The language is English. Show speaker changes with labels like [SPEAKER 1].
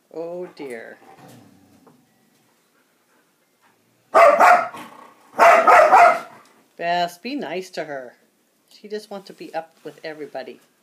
[SPEAKER 1] Oh dear. Bess, be nice to her. She just wants to be up with everybody.